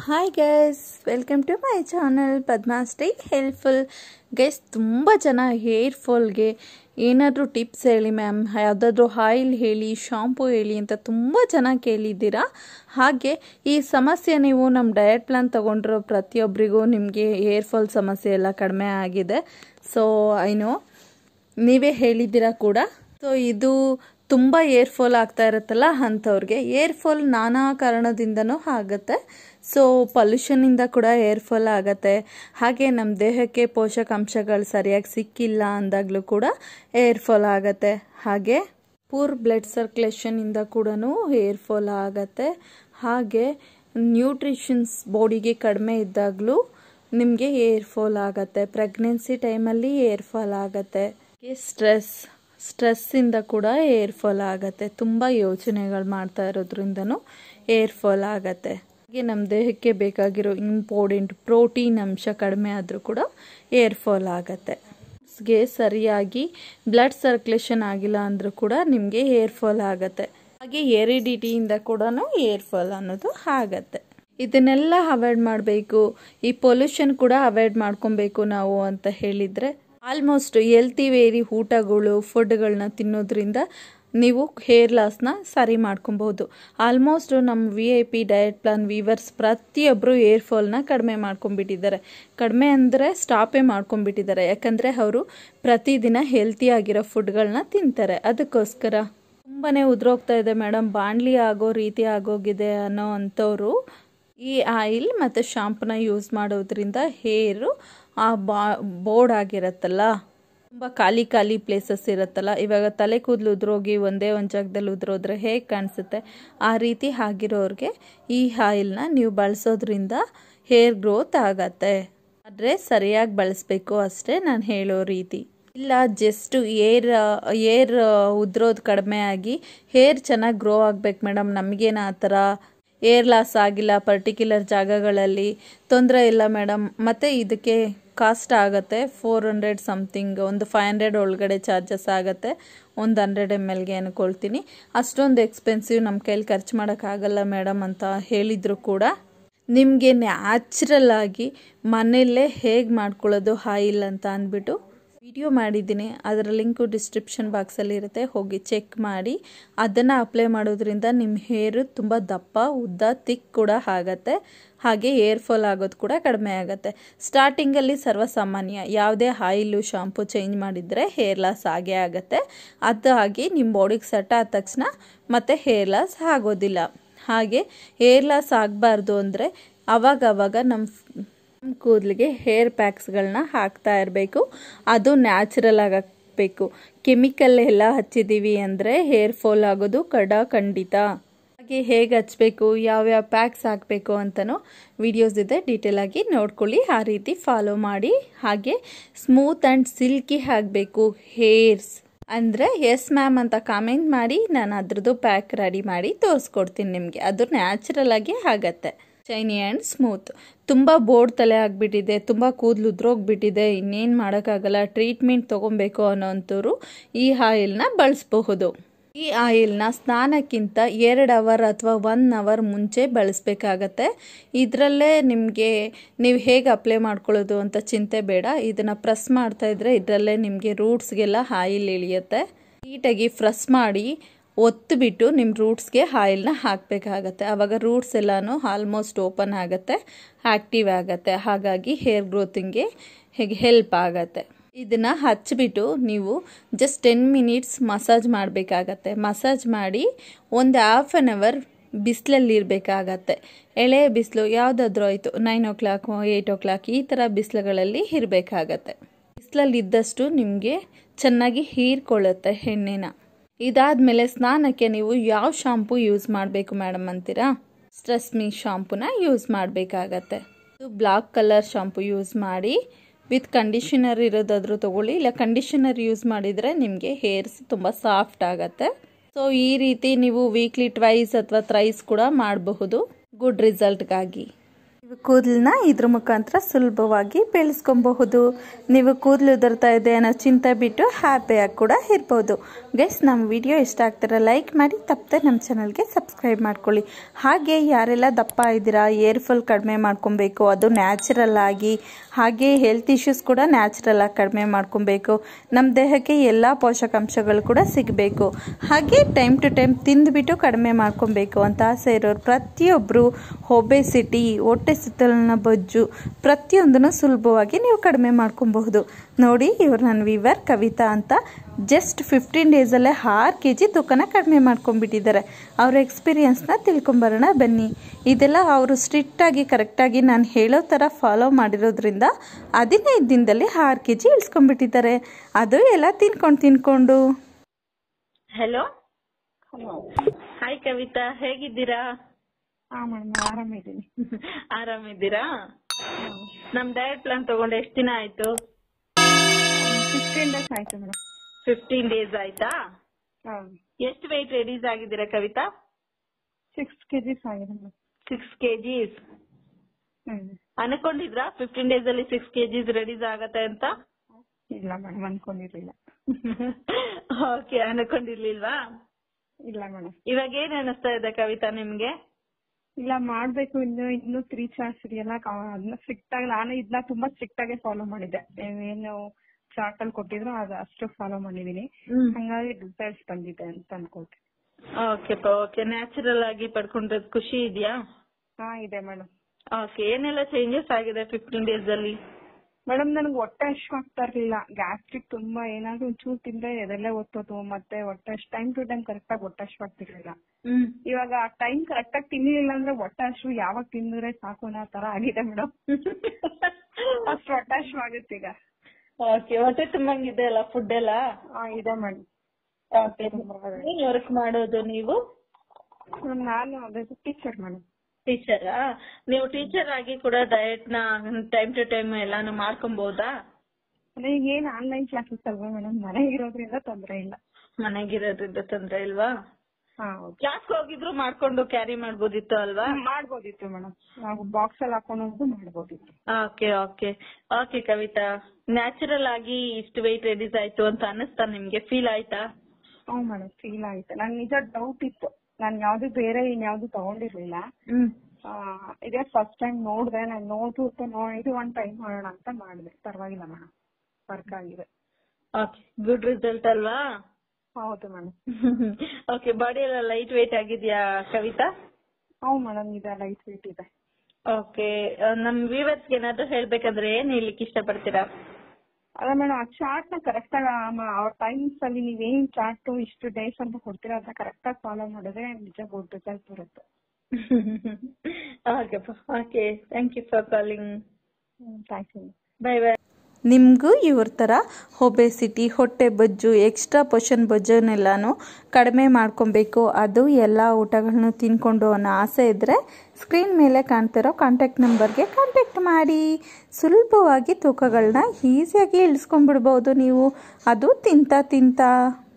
Hi guys, welcome to my channel Padmashree helpful. Guys, ತುಂಬ ಜನ hair ಫಾಲ್ಗೆ ಏನಾದರೂ ಟಿಪ್ಸ್ ಹೇಳಿ ಮ್ಯಾಮ್, ಯಾವುದಾದ್ರೂ ಆಯಿಲ್ ಹೇಳಿ, ಶಾಂಪೂ ಹೇಳಿ ಅಂತ ತುಂಬ ಜನ ಕೇಳಿದ್ದೀರಾ. ಹಾಗೆ ಈ ಸಮಸ್ಯೆ ನೀವು ನಮ್ಮ ಡಯಟ್ ಪ್ಲಾನ್ ತೊಗೊಂಡಿರೋ ಪ್ರತಿಯೊಬ್ಬರಿಗೂ ನಿಮಗೆ ಹೇರ್ ಫಾಲ್ ಸಮಸ್ಯೆ ಎಲ್ಲ ಕಡಿಮೆ ಆಗಿದೆ. ಸೊ ಐನೋ ನೀವೇ ಹೇಳಿದ್ದೀರಾ ಕೂಡ. ಸೊ ಇದು ತುಂಬ ಏರ್ ಫಾಲ್ ಆಗ್ತಾ ಇರುತ್ತಲ್ಲ ಅಂಥವ್ರಿಗೆ. ಏರ್ ಫಾಲ್ ನಾನಾ ಕಾರಣದಿಂದನೂ ಆಗುತ್ತೆ. ಸೊ ಪೊಲ್ಯೂಷನಿಂದ ಕೂಡ ಏರ್ ಫಾಲ್ ಆಗುತ್ತೆ. ಹಾಗೆ ನಮ್ಮ ದೇಹಕ್ಕೆ ಪೋಷಕಾಂಶಗಳು ಸರಿಯಾಗಿ ಸಿಕ್ಕಿಲ್ಲ ಅಂದಾಗಲೂ ಕೂಡ ಏರ್ ಫಾಲ್ ಆಗುತ್ತೆ. ಹಾಗೆ ಪೂರ್ ಬ್ಲಡ್ ಸರ್ಕ್ಯುಲೇಷನಿಂದ ಕೂಡ ಏರ್ ಫಾಲ್ ಆಗುತ್ತೆ. ಹಾಗೆ ನ್ಯೂಟ್ರಿಷನ್ಸ್ ಬಾಡಿಗೆ ಕಡಿಮೆ ಇದ್ದಾಗಲೂ ನಿಮಗೆ ಏರ್ ಫಾಲ್ ಆಗುತ್ತೆ. ಪ್ರೆಗ್ನೆನ್ಸಿ ಟೈಮಲ್ಲಿ ಏರ್ ಫಾಲ್ ಆಗುತ್ತೆ. ಸ್ಟ್ರೆಸ್ಸಿಂದ ಕೂಡ ಏರ್ ಫಾಲ್ ಆಗುತ್ತೆ. ತುಂಬ ಯೋಚನೆಗಳು ಮಾಡ್ತಾ ಇರೋದ್ರಿಂದನೂ ಏರ್ ಫಾಲ್ ಆಗುತ್ತೆ. ಹಾಗೆ ನಮ್ಮ ದೇಹಕ್ಕೆ ಬೇಕಾಗಿರೋ ಇಂಪಾರ್ಟೆಂಟ್ ಪ್ರೋಟೀನ್ ಅಂಶ ಕಡಿಮೆ ಆದರೂ ಕೂಡ ಏರ್ ಫಾಲ್ ಆಗುತ್ತೆ. ಗೆ ಸರಿಯಾಗಿ ಬ್ಲಡ್ ಸರ್ಕ್ಯುಲೇಷನ್ ಆಗಿಲ್ಲ ಅಂದರೂ ಕೂಡ ನಿಮಗೆ ಏರ್ ಫಾಲ್ ಆಗುತ್ತೆ. ಹಾಗೆ ಹೆರಿಡಿಟಿಯಿಂದ ಕೂಡ ಏರ್ ಫಾಲ್ ಅನ್ನೋದು ಆಗುತ್ತೆ. ಇದನ್ನೆಲ್ಲ ಅವಾಯ್ಡ್ ಮಾಡಬೇಕು. ಈ ಪೊಲ್ಯೂಷನ್ ಕೂಡ ಅವಾಯ್ಡ್ ಮಾಡ್ಕೊಬೇಕು ನಾವು ಅಂತ ಹೇಳಿದರೆ ಆಲ್ಮೋಸ್ಟ್ ಹೆಲ್ತಿ ವೇರಿ ಊಟಗಳು ಫುಡ್ಗಳನ್ನ ತಿನ್ನೋದ್ರಿಂದ ನೀವು ಹೇರ್ ಲಾಸ್ನ ಸರಿ ಮಾಡ್ಕೊಬಹುದು. ಆಲ್ಮೋಸ್ಟ್ ನಮ್ಮ VIP ಡಯಟ್ ಪ್ಲಾನ್ ವೀವರ್ಸ್ ಪ್ರತಿಯೊಬ್ಬರು ಏರ್ ಫಾಲ್ನ ಕಡಿಮೆ ಮಾಡ್ಕೊಂಡ್ಬಿಟ್ಟಿದ್ದಾರೆ. ಕಡಿಮೆ ಅಂದರೆ ಸ್ಟಾಪೇ ಮಾಡ್ಕೊಂಡ್ಬಿಟ್ಟಿದ್ದಾರೆ. ಯಾಕಂದರೆ ಅವರು ಪ್ರತಿದಿನ ಹೆಲ್ತಿ ಆಗಿರೋ ಫುಡ್ಗಳನ್ನ ತಿಂತಾರೆ. ಅದಕ್ಕೋಸ್ಕರ ತುಂಬಾ ಉದುರೋಗ್ತಾ ಇದೆ ಮೇಡಮ್, ಬಾಣ್ಲಿ ಆಗೋ ರೀತಿ ಆಗೋಗಿದೆ ಅನ್ನೋ ಅಂಥವ್ರು ಈ ಆಯಿಲ್ ಮತ್ತು ಶಾಂಪೂನ ಯೂಸ್ ಮಾಡೋದ್ರಿಂದ ಹೇರು ಬೋರ್ಡ್ ಆಗಿರತ್ತಲ್ಲ, ತುಂಬ ಖಾಲಿ ಪ್ಲೇಸಸ್ ಇರುತ್ತಲ್ಲ, ಇವಾಗ ತಲೆ ಕೂದಲು ಉದುರೋಗಿ ಒಂದೇ ಒಂದು ಜಾಗದಲ್ಲಿ ಉದುರೋದ್ರೆ ಹೇಗೆ ಕಾಣಿಸುತ್ತೆ, ಆ ರೀತಿ ಆಗಿರೋರಿಗೆ ಈ ಆಯಿಲ್ನ ನೀವು ಬಳಸೋದ್ರಿಂದ ಹೇರ್ ಗ್ರೋತ್ ಆಗತ್ತೆ. ಆದರೆ ಸರಿಯಾಗಿ ಬಳಸಬೇಕು ಅಷ್ಟೇ ನಾನು ಹೇಳೋ ರೀತಿ. ಇಲ್ಲ ಜಸ್ಟ್ ಏರ್ ಉದುರೋದು ಕಡಿಮೆ ಆಗಿ ಹೇರ್ ಚೆನ್ನಾಗಿ ಗ್ರೋ ಆಗ್ಬೇಕು ಮೇಡಮ್, ನಮಗೇನು ಆ ಥರ ಏರ್ ಲಾಸ್ ಆಗಿಲ್ಲ ಪರ್ಟಿಕ್ಯುಲರ್ ಜಾಗಗಳಲ್ಲಿ, ತೊಂದರೆ ಇಲ್ಲ ಮೇಡಮ್. ಮತ್ತು ಇದಕ್ಕೆ ಕಾಸ್ಟ್ ಆಗುತ್ತೆ 400 ಸಮಥಿಂಗ್, ಒಂದು 500 ಒಳಗಡೆ ಚಾರ್ಜಸ್ ಆಗುತ್ತೆ. ಒಂದು 100 mlಗೆ ಅನ್ಕೊಳ್ತೀನಿ. ಅಷ್ಟೊಂದು ಎಕ್ಸ್ಪೆನ್ಸಿವ್ ನಮ್ಮ ಕೈಲಿ ಖರ್ಚು ಮಾಡೋಕ್ಕಾಗಲ್ಲ ಮೇಡಮ್ ಅಂತ ಹೇಳಿದ್ರು ಕೂಡ ನಿಮಗೆ ನ್ಯಾಚುರಲ್ ಆಗಿ ಮನೆಯಲ್ಲೇ ಹೇಗೆ ಮಾಡ್ಕೊಳ್ಳೋದು ಆಯಿಲ್ ಅಂತ ಅಂದ್ಬಿಟ್ಟು ವಿಡಿಯೋ ಮಾಡಿದ್ದೀನಿ. ಅದರ ಲಿಂಕು ಡಿಸ್ಕ್ರಿಪ್ಷನ್ ಬಾಕ್ಸಲ್ಲಿ ಇರುತ್ತೆ, ಹೋಗಿ ಚೆಕ್ ಮಾಡಿ. ಅದನ್ನು ಅಪ್ಲೈ ಮಾಡೋದ್ರಿಂದ ನಿಮ್ಮ ಹೇರು ತುಂಬ ದಪ್ಪ ಉದ್ದ ತಿಕ್ ಕೂಡ ಆಗುತ್ತೆ. ಹಾಗೆ ಏರ್ ಫಾಲ್ ಆಗೋದು ಕೂಡ ಕಡಿಮೆ ಆಗುತ್ತೆ. ಸ್ಟಾರ್ಟಿಂಗಲ್ಲಿ ಸರ್ವಸಾಮಾನ್ಯ, ಯಾವುದೇ ಆಯಿಲು ಶಾಂಪು ಚೇಂಜ್ ಮಾಡಿದರೆ ಹೇರ್ ಲಾಸ್ ಆಗೇ ಆಗುತ್ತೆ. ಅದಾಗಿ ನಿಮ್ಮ ಬಾಡಿಗೆ ಸೆಟ್ ಆದ ತಕ್ಷಣ ಮತ್ತೆ ಹೇರ್ ಲಾಸ್ ಆಗೋದಿಲ್ಲ. ಹಾಗೆ ಹೇರ್ ಲಾಸ್ ಆಗಬಾರ್ದು ಅಂದರೆ ಅವಾಗವಾಗ ನಮ್ಮ ಕೂದಲಿಗೆ ಹೇರ್ ಪ್ಯಾಕ್ಸ್ಗಳನ್ನ ಹಾಕ್ತಾ ಇರಬೇಕು. ಅದು ನ್ಯಾಚುರಲ್ ಆಗಬೇಕು. ಕೆಮಿಕಲ್ ಎಲ್ಲ ಹಚ್ಚಿದ್ದೀವಿ ಅಂದರೆ ಹೇರ್ ಫಾಲ್ ಆಗೋದು ಖಂಡಿತ. ಹಾಗೆ ಹೇಗೆ ಹಚ್ಚಬೇಕು, ಯಾವ್ಯಾವ ಪ್ಯಾಕ್ಸ್ ಹಾಕಬೇಕು ಅಂತಲೂ ವಿಡಿಯೋಸ್ ಇದೆ, ಡೀಟೇಲ್ ಆಗಿ ನೋಡ್ಕೊಳ್ಳಿ. ಆ ರೀತಿ ಫಾಲೋ ಮಾಡಿ. ಹಾಗೆ ಸ್ಮೂತ್ ಆ್ಯಂಡ್ ಸಿಲ್ಕಿ ಆಗಬೇಕು ಹೇರ್ಸ್ ಅಂದರೆ ಎಸ್ ಮ್ಯಾಮ್ ಅಂತ ಕಾಮೆಂಟ್ ಮಾಡಿ, ನಾನು ಅದ್ರದ್ದು ಪ್ಯಾಕ್ ರೆಡಿ ಮಾಡಿ ತೋರಿಸ್ಕೊಡ್ತೀನಿ ನಿಮಗೆ. ಅದು ನ್ಯಾಚುರಲ್ ಆಗಿ ಆಗತ್ತೆ. Shiny and smooth. ತುಂಬ ಬೋರ್ಡ್ ತಲೆ ಆಗಿಬಿಟ್ಟಿದೆ, ತುಂಬ ಕೂದಲು ಉದ್ರೋಗ್ಬಿಟ್ಟಿದೆ, ಇನ್ನೇನು ಮಾಡೋಕ್ಕಾಗಲ್ಲ, ಟ್ರೀಟ್ಮೆಂಟ್ ತೊಗೊಬೇಕು ಅನ್ನೋಂಥವ್ರು ಈ ಆಯಿಲ್ನ ಬಳಸಬಹುದು. ಈ ಆಯಿಲ್ನ ಸ್ನಾನಕ್ಕಿಂತ 2 ಅವರ್ ಅಥವಾ 1 ಅವರ್ ಮುಂಚೆ ಬಳಸಬೇಕಾಗತ್ತೆ. ಇದರಲ್ಲೇ ನಿಮಗೆ ನೀವು ಹೇಗೆ ಅಪ್ಲೈ ಮಾಡ್ಕೊಳ್ಳೋದು ಅಂತ ಚಿಂತೆ ಬೇಡ. ಇದನ್ನು ಪ್ರೆಸ್ ಮಾಡ್ತಾಯಿದ್ರೆ ಇದರಲ್ಲೇ ನಿಮಗೆ ರೂಟ್ಸ್ಗೆಲ್ಲ ಆಯಿಲ್ ಇಳಿಯುತ್ತೆ. ನೀಟಾಗಿ ಪ್ರೆಸ್ ಮಾಡಿ ಒತ್ತಿಬಿಟ್ಟು ನಿಮ್ಮ ರೂಟ್ಸ್ಗೆ ಆಯಿಲ್ನ ಹಾಕಬೇಕಾಗತ್ತೆ. ಆವಾಗ ರೂಟ್ಸ್ ಎಲ್ಲನೂ ಆಲ್ಮೋಸ್ಟ್ ಓಪನ್ ಆಗುತ್ತೆ, ಆ್ಯಕ್ಟಿವ್ ಆಗುತ್ತೆ. ಹಾಗಾಗಿ ಹೇರ್ ಗ್ರೋತಿಂಗ್ಗೆ ಹೆಲ್ಪ್ ಆಗುತ್ತೆ. ಇದನ್ನು ಹಚ್ಚಿಬಿಟ್ಟು ನೀವು ಜಸ್ಟ್ 10 ಮಿನಿಟ್ಸ್ ಮಸಾಜ್ ಮಾಡಬೇಕಾಗತ್ತೆ. ಮಸಾಜ್ ಮಾಡಿ ಒಂದು ಹಾಫ್ ಆನ್ ಅವರ್ ಬಿಸಿಲಲ್ಲಿ ಇರಬೇಕಾಗತ್ತೆ. ಎಳೆ ಬಿಸಿಲು ಯಾವುದಾದ್ರೂ ಆಯಿತು, 9 o'clock 8 o'clock ಈ ಥರ ಬಿಸಿಲುಗಳಲ್ಲಿ ಇರಬೇಕಾಗತ್ತೆ. ಬಿಸಿಲಲ್ಲಿ ಇದ್ದಷ್ಟು ನಿಮಗೆ ಚೆನ್ನಾಗಿ ಹೀರ್ಕೊಳ್ಳುತ್ತೆ ಎಣ್ಣೆನ. ಇದಾದಮೇಲೆ ಸ್ನಾನಕ್ಕೆ ನೀವು ಯಾವ ಶಾಂಪೂ ಯೂಸ್ ಮಾಡಬೇಕು ಮೇಡಮ್ ಅಂತೀರಾ? ಸ್ಟ್ರೆಸ್ಮಿ ಶಾಂಪೂನ ಯೂಸ್ ಮಾಡಬೇಕಾಗತ್ತೆ. ಬ್ಲಾಕ್ ಕಲರ್ ಶಾಂಪೂ ಯೂಸ್ ಮಾಡಿ. ವಿತ್ ಕಂಡೀಷನರ್ ಇರೋದಾದ್ರೂ ತೊಗೊಳ್ಳಿ, ಇಲ್ಲ ಕಂಡೀಷನರ್ ಯೂಸ್ ಮಾಡಿದರೆ ನಿಮಗೆ ಹೇರ್ಸ್ ತುಂಬ ಸಾಫ್ಟ್ ಆಗುತ್ತೆ. ಸೊ ಈ ರೀತಿ ನೀವು ವೀಕ್ಲಿ ಟ್ವೈಸ್ ಅಥವಾ ಥ್ರೈಸ್ ಕೂಡ ಮಾಡಬಹುದು ಗುಡ್ ರಿಸಲ್ಟ್ಗಾಗಿ. ನೀವು ಕೂದಲನ್ನ ಇದ್ರ ಮುಖಾಂತರ ಸುಲಭವಾಗಿ ಬೆಳೆಸ್ಕೊಬಹುದು. ನೀವು ಕೂದಲು ಉದುರ್ತಾ ಇದೆ ಅನ್ನೋ ಚಿಂತೆ ಬಿಟ್ಟು ಹ್ಯಾಪಿಯಾಗಿ ಕೂಡ ಇರ್ಬೋದು. ಗೈಸ್, ನಮ್ಮ ವಿಡಿಯೋ ಇಷ್ಟ ಆಗ್ತಾರ ಲೈಕ್ ಮಾಡಿ, ತಪ್ಪದೆ ನಮ್ಮ ಚಾನಲ್ಗೆ ಸಬ್ಸ್ಕ್ರೈಬ್ ಮಾಡ್ಕೊಳ್ಳಿ. ಹಾಗೆ ಯಾರೆಲ್ಲ ದಪ್ಪ ಇದ್ದೀರಾ, ಏರ್ ಫಾಲ್ ಕಡಿಮೆ ಮಾಡ್ಕೊಬೇಕು, ಅದು ನ್ಯಾಚುರಲ್ ಆಗಿ, ಹಾಗೆ ಹೆಲ್ತ್ ಇಶ್ಯೂಸ್ ಕೂಡ ನ್ಯಾಚುರಲ್ ಆಗಿ ಕಡಿಮೆ ಮಾಡ್ಕೊಬೇಕು, ನಮ್ಮ ದೇಹಕ್ಕೆ ಎಲ್ಲ ಪೋಷಕಾಂಶಗಳು ಕೂಡ ಸಿಗಬೇಕು, ಹಾಗೆ ಟೈಮ್ ಟು ಟೈಮ್ ತಿಂದುಬಿಟ್ಟು ಕಡಿಮೆ ಮಾಡ್ಕೊಬೇಕು ಅಂತ ಆಸೆ ಇರೋರು ಪ್ರತಿಯೊಬ್ಬರು ಒಬೆಸಿಟಿ, ಹೊಟ್ಟೆ ಸುತ್ತಲಿನ ಬೊಜ್ಜು ಪ್ರತಿಯೊಂದನ್ನು ಸುಲಭವಾಗಿ ನೀವು ಕಡಿಮೆ ಮಾಡ್ಕೊಬಹುದು. ನೋಡಿ, ಇವರು ನನ್ನ ವೀವರ್ ಕವಿತಾ ಅಂತ ಜಸ್ಟ್ 15 ಡೇಸಲ್ಲೇ 6 kg ತೂಕನ ಕಡಿಮೆ ಮಾಡ್ಕೊಂಡ್ಬಿಟ್ಟಿದ್ದಾರೆ. ಅವ್ರ ಎಕ್ಸ್ಪೀರಿಯನ್ಸ್ನ ತಿಳ್ಕೊಂಬರೋಣ ಬನ್ನಿ. ಇದೆಲ್ಲ ಅವರು ಸ್ಟ್ರಿಕ್ಟಾಗಿ ಕರೆಕ್ಟಾಗಿ ನಾನು ಹೇಳೋ ಥರ ಫಾಲೋ ಮಾಡಿರೋದ್ರಿಂದ 15 ದಿನದಲ್ಲಿ 6 kg ಇಳಿಸ್ಕೊಂಡ್ಬಿಟ್ಟಿದ್ದಾರೆ. ಅದು ಎಲ್ಲ ತಿನ್ಕೊಂಡು. ಹಲೋ ಹಲೋ, ಹಾಯ್ ಕವಿತಾ, ಹೇಗಿದ್ದೀರಾ? ಮೇಡಮ್ ಆರಾಮಿದ್ದೀನಿ. ಆರಾಮಿದ್ದೀರಾ? ನಮ್ ಡಯಟ್ ಪ್ಲಾನ್ ತಗೊಂಡು ಎಷ್ಟು ದಿನ ಆಯ್ತು? 15 ಡೇಸ್ ಆಯ್ತು ಮೇಡಮ್. 15 ಡೇಸ್ ಆಯ್ತಾ? ಎಷ್ಟು ವೆಯ್ಟ್ ರೆಡೀಸ್ ಆಗಿದ್ದೀರಾ ಕವಿತಾ? 6 kgs ಆಗಿದೆ ಮೇಡಮ್. 6 kgs. ಅನ್ಕೊಂಡಿದ್ರಾ 15 ಡೇಸ್ ಅಲ್ಲಿ 6 kgs ರೆಡೀಸ್ ಆಗತ್ತೆ ಅಂತ? ಇಲ್ಲ ಮೇಡಮ್, ಅನ್ಕೊಂಡಿರ್ಲಿಲ್ಲ. ಓಕೆ, ಅನ್ಕೊಂಡಿರ್ಲಿಲ್ವಾ? ಇಲ್ಲ ಮೇಡಮ್. ಇವಾಗ ಏನ್ ಅನಿಸ್ತಾ ಇದೆ ಕವಿತಾ ನಿಮ್ಗೆ? ಇಲ್ಲ, ಮಾಡ್ಬೇಕು. ಇನ್ನು 3 ಚಾರ್ಟ್ಸ್ ಇದೆಯಲ್ಲ, ಅದನ್ನ ಸ್ಟ್ರಿಕ್ಟ್ ಆಗಿ ನಾನು ಇದನ್ನ ತುಂಬಾ ಸ್ಟ್ರಿಕ್ಟ್ ಆಗಿ ಫಾಲೋ ಮಾಡಿದ್ದೆ. ಏನು ಚಾರ್ಟ್ ಅಲ್ಲಿ ಕೊಟ್ಟಿದ್ರು ಅದು ಅಷ್ಟು ಫಾಲೋ ಮಾಡಿದೀನಿ. ಹಂಗಾಗಿ ರಿಸಲ್ಟ್ಸ್ ಬಂದಿದೆ ಅಂತ ಅನ್ಕೊಳ್ತೀನಿ. ಓಕೆ, ನ್ಯಾಚುರಲ್ ಆಗಿ ಪಡ್ಕೊಂಡ್ರದ್ ಖುಷಿ ಇದೆಯಾ? ಇದೆ ಮೇಡಮ್. ಓಕೆ, ಏನೆಲ್ಲ ಚೇಂಜಸ್ ಆಗಿದೆ 15 ಡೇಸ್ ಅಲ್ಲಿ? ಮೇಡಮ್, ನನಗೆ ಹೊಟ್ಟೆ ಹಶ್ವು ಆಗ್ತಾ ಇರ್ಲಿಲ್ಲ. ಗ್ಯಾಸ್ಟ್ರಿಕ್ ತುಂಬಾ, ಏನಾದ್ರು ಒಂಚೂರು ತಿಂದ್ರೆ ಎದೆಲ್ಲೇ ಒತ್ತೋದು, ಮತ್ತೆ ಹೊಟ್ಟೆ ಟೈಮ್ ಟು ಟೈಮ್ ಕರೆಕ್ಟ್ ಆಗಿ ಹೊಟ್ಟೆ ಹಶ್ವು ಆಗ್ತಿರ್ಲಿಲ್ಲ. ಇವಾಗ ಟೈಮ್ ಕರೆಕ್ಟ್ ಆಗಿ ತಿನ್ಲಿಲ್ಲ ಅಂದ್ರೆ ಹೊಟ್ಟೆ ಹಶ್ವು ಯಾವಾಗ ತಿಂದ್ರೆ ಸಾಕು ಅನ್ನೋ ತರ ಆಗಿದೆ ಮೇಡಮ್. ಅಷ್ಟು ಹೊಟ್ಟೆ ಹಶ್ವು ಆಗುತ್ತೆ ಈಗ. ಓಕೆ, ಹೊಟ್ಟೆ ತುಂಬಂಗಿದೆ ಅಲ್ಲ ಫುಡ್ ಎಲ್ಲ? ಇದೆ ಮೇಡಮ್. ಏನ್ ವರ್ಕ್ ಮಾಡೋದು ನೀವು? ನಾನು ಅದೇ ಟೀಚರ್ ಮೇಡಮ್. ಟೀಚರಾ? ನೀವು ಟೀಚರ್ ಆಗಿ ಕೂಡ ಡಯಟ್ ನ ಟೈಮ್ ಟು ಟೈಮ್ ಎಲ್ಲಾನು ಮಾಡ್ಕೊಬಹುದಾ? ಈಗ ಏನ್ ಆನ್ಲೈನ್ ಕ್ಲಾಸಸ್ ಅಲ್ವಾ ಮೇಡಮ್, ಮನೆಗಿರೋದ್ರಿಂದ ತೊಂದ್ರೆ ಇಲ್ಲ. ಮನೆಗಿರೋದ್ರಿಂದ ತೊಂದ್ರೆ ಇಲ್ವಾ? ಕ್ಲಾಸ್ ಹೋಗಿದ್ರು ಮಾಡ್ಕೊಂಡು ಕ್ಯಾರಿ ಮಾಡ್ಬೋದಿತ್ತು ಅಲ್ವಾ? ಮಾಡ್ಬೋದಿತ್ತು ಮೇಡಮ್, ನಾವು ಬಾಕ್ಸ್ ಅಲ್ಲಿ ಹಾಕೊಂಡು ಮಾಡ್ಬೋದಿತ್ತು. ಓಕೆ ಕವಿತಾ, ನ್ಯಾಚುರಲ್ ಆಗಿ ಇಷ್ಟು ವೆಯ್ಟ್ ರೆಡ್ಯೂಸ್ ಆಯ್ತು ಅಂತ ಅನಿಸ್ತಾ ನಿಮ್ಗೆ? ಫೀಲ್ ಆಯ್ತಾ? ಹ್ಞೂ ಮೇಡಮ್, ಫೀಲ್ ಆಯ್ತು. ನನ್ ನಿಜ ಡೌಟ್ ಇತ್ತು, ನಾನ್ ಯಾವ್ದು ಬೇರೆ ಇನ್ಯಾವ್ದು ತಗೊಂಡಿರ್ಲಿಲ್ಲ. ಇದೇ ಫಸ್ಟ್ ಟೈಮ್ ನೋಡ್ದೆ. ನಾನು ಇದು ಒಂದ್ ಟೈಮ್ ಮಾಡೋಣ ಅಂತ ಮಾಡಿದೆ. ಪರವಾಗಿಲ್ಲ ಮೇಡಮ್, ವರ್ಕ್ ಆಗಿದೆ. ಓಕೆ, ಗುಡ್ ರಿಸಲ್ಟ್ ಅಲ್ವಾ? ಹೌದು ಮೇಡಮ್. ಓಕೆ, ಬಾಡಿ ಎಲ್ಲ ಲೈಟ್ ವೇಟ್ ಆಗಿದ್ಯಾ ಕವಿತಾ? ಹೌದು ಮೇಡಮ್, ಇದೆ, ಲೈಟ್ ವೇಟ್ ಇದೆ. ಓಕೆ, ನಮ್ ವ್ಯೂವರ್ಸ್ಗೆ ಏನಾದ್ರು ಹೇಳ್ಬೇಕಂದ್ರೆ ಏನ್ ಹೇಳ್ಲಿಕ್ಕೆ ಇಷ್ಟಪಡ್ತೀರಾ? ಅಲ್ಲ ಮೇಡಮ್, ಆ ಚಾರ್ಟ್ ನ ಕರೆಕ್ಟ್ ಆಗಿ ಅವ್ರ ಟೈಮ್ಸ್ ಅಲ್ಲಿ ನೀವೇನ್ ಚಾರ್ಟ್ ಇಷ್ಟು ಡೇಸ್ ಅಂತ ಕೊಡ್ತೀರಾ ಅದನ್ನ ಕರೆಕ್ಟ್ ಆಗಿ ಫಾಲೋ ಮಾಡಿದ್ರೆ ನಿಜ ಗುಡ್ ರಿಸಲ್ಟ್ ಬರುತ್ತೆ. Okay, thank you for calling. Thank you. Bye bye. ನಿಮಗೂ ಇವ್ರ ಥರ ಒಬೆಸಿಟಿ, ಹೊಟ್ಟೆ ಬೊಜ್ಜು, ಎಕ್ಸ್ಟ್ರಾ ಪೋಷನ್ ಬೊಜ್ಜನ್ನೆಲ್ಲನೂ ಕಡಿಮೆ ಮಾಡ್ಕೊಬೇಕು, ಅದು ಎಲ್ಲ ಊಟಗಳನ್ನು ತಿನ್ಕೊಂಡು ಅನ್ನೋ ಆಸೆ ಇದ್ದರೆ ಸ್ಕ್ರೀನ್ ಮೇಲೆ ಕಾಣ್ತಿರೋ ಕಾಂಟ್ಯಾಕ್ಟ್ ನಂಬರ್ಗೆ ಕಾಂಟ್ಯಾಕ್ಟ್ ಮಾಡಿ. ಸುಲಭವಾಗಿ ತೂಕಗಳನ್ನ ಈಸಿಯಾಗಿ ಇಳಿಸ್ಕೊಂಡ್ಬಿಡ್ಬೋದು ನೀವು, ಅದು ತಿಂತ